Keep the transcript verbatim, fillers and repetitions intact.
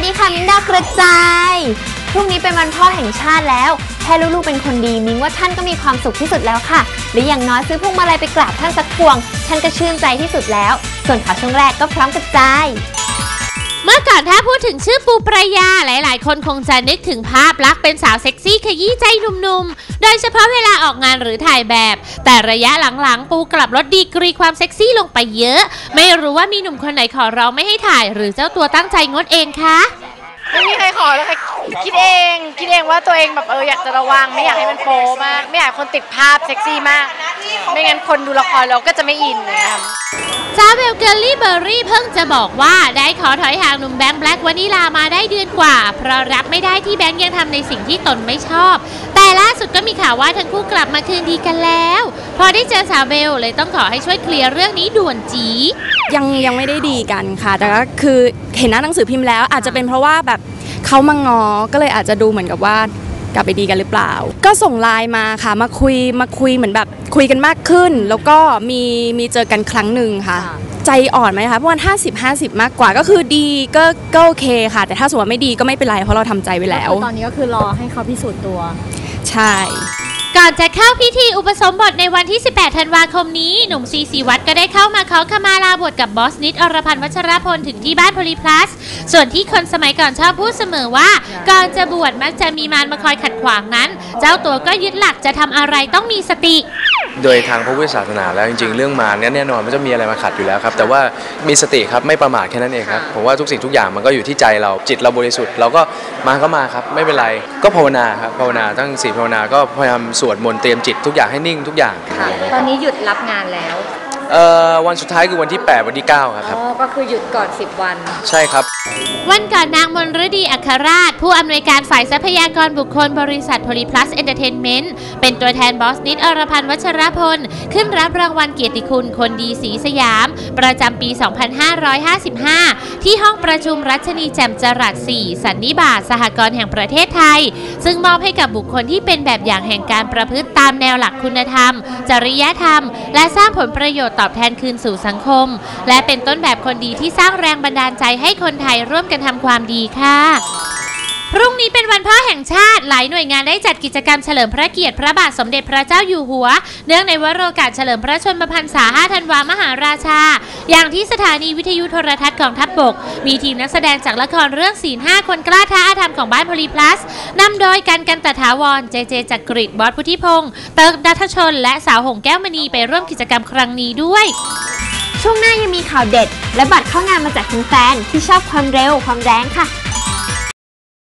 ดีค่ะมิ้งดาวกระจายพรุ่งนี้เป็นวันพ่อแห่งชาติแล้วแค่ลูกๆเป็นคนดีมิ้งว่าท่านก็มีความสุขที่สุดแล้วค่ะหรืออย่างน้อยซื้อพวงมาลัยไปกราบท่านสักพวงท่านก็ชื่นใจที่สุดแล้วส่วนข่าวช่วงแรกก็พร้อมกระจายเมื่อก่อนถ้าพูดถึงชื่อปูปรายาหลายๆคนคงจะนึกถึงภาพลักษณ์เป็นสาวเซ็กซี่ขยี้ใจหนุ่มๆโดยเฉพาะเวลาออกงานหรือถ่ายแบบแต่ระยะหลังๆปูกลับลดดีกรีความเซ็กซี่ลงไปเยอะไม่รู้ว่ามีหนุ่มคนไหนขอร้องไม่ให้ถ่ายหรือเจ้าตัวตั้งใจงดเองคะไม่มีใครขอเลยค่ะคิดเองคิดเองว่าตัวเองแบบเอออยากจะระวังไม่อยากให้มันโป๊มากไม่อยากคนติดภาพเซ็กซี่มากไม่งั้นคนดูละครเราก็จะไม่อินเลยค่ะจ้าเบลเกอรี่เบอร์รี่เพิ่งจะบอกว่าได้ขอถอยห่างหนุ่มแบงค์แบล็กวานิลามาได้เดือนกว่าเพราะรับไม่ได้ที่แบงค์ยังทำในสิ่งที่ตนไม่ชอบแต่ล่าสุดก็มีข่าวว่าทั้งคู่กลับมาคืนดีกันแล้วพอได้เจอสาวเบลเลยต้องขอให้ช่วยเคลียร์เรื่องนี้ด่วนจียังยังไม่ได้ดีกันค่ะแต่ก็คือเห็นหน้าหนังสือพิมพ์แล้วอาจจะเป็นเพราะว่าแบบเขามางอก็เลยอาจจะดูเหมือนกับว่ากลับไปดีกันหรือเปล่าก็ส่งไลน์มาค่ะมาคุยมาคุยเหมือนแบบคุยกันมากขึ้นแล้วก็มีมีเจอกันครั้งหนึ่งค่ะใจอ่อนไหมคะประมาณห้าสิบ ห้าสิบมากกว่าก็คือดีก็ก็โอเคค่ะแต่ถ้าสมมติว่าไม่ดีก็ไม่เป็นไรเพราะเราทำใจไว้แล้วตอนนี้ก็คือรอให้เขาพิสูจน์ตัวใช่ก่อนจะเข้าพิธีอุปสมบทในวันที่สิบแปดธันวาคมนี้หนุ่มซีซีวัดก็ได้เข้ามาขอขมาลาบวชกับบอสนิดอรพันธ์วัชรพลถึงที่บ้านโพลีพลัสส่วนที่คนสมัยก่อนชอบพูดเสมอว่าก่อนจะบวชมักจะมีมารมาคอยขัดขวางนั้นเจ้าตัวก็ยึดหลักจะทำอะไรต้องมีสติโดยทางพระพุทธศาสนาแล้วจริงๆเรื่องมารเนี่ยแน่นอนมันจะมีอะไรมาขัดอยู่แล้วครับแต่ว่ามีสติครับไม่ประมาทแค่นั้นเองครับผมว่าทุกสิ่งทุกอย่างมันก็อยู่ที่ใจเราจิตเราบริสุทธิ์เราก็มาก็มาครับไม่เป็นไรก็ภาวนาครับภาวนาตั้งสี่ภาวนาก็พยายามสวดมนต์เตรียมจิตทุกอย่างให้นิ่งทุกอย่างตอนนี้หยุดรับงานแล้วเอ่อวันสุดท้ายคือวันที่แปดวันที่เก้าครับอ๋อก็คือหยุดก่อนสิบวันใช่ครับวันก่อนนางมนฤดีอัครราชผู้อำนวยการฝ่ายทรัพยากรบุคคลบริษัทโพลีพลัสเอนเตอร์เทนเมนต์เป็นตัวแทนบอสนิดอรพันธ์วัชรพลขึ้นรับรางวัลเกียรติคุณคนดีศรีสยามประจำปีสองพันห้าร้อยห้าสิบห้าที่ห้องประชุมรัชนีแจ่มจรัสสี่สันนิบาตสหกรณ์แห่งประเทศไทยซึ่งมอบให้กับบุคคลที่เป็นแบบอย่างแห่งการประพฤติตามแนวหลักคุณธรรมจริยธรรมและสร้างผลประโยชน์ตอบแทนคืนสู่สังคมและเป็นต้นแบบคนดีที่สร้างแรงบันดาลใจให้คนไทยร่วมกันทำความดีค่ะพรุ่งนี้เป็นวันพ่อแห่งชาติหลายหน่วยงานได้จัดกิจกรรมเฉลิมพระเกียรติพระบาทสมเด็จพระเจ้าอยู่หัวเนื่องในวโรกาสเฉลิมพระชนมพรรษาห้าธันวามหาราชาอย่างที่สถานีวิทยุโทรทัศน์กองทัพบกมีทีมนักแสดงจากละครเรื่องศีลห้าคนกล้าท้าอาธรรมของบ้านโพลีพลัสนำโดยกันกันตถาวรเจเจจักริดบอสพุทธิพงศ์เติร์กดัทชนและสาวหงแก้วมณีไปร่วมกิจกรรมครั้งนี้ด้วยช่วงหน้ายังมีข่าวเด็ดและบัตรเข้างานมาจากแฟนๆที่ชอบความเร็วความแรงค่ะ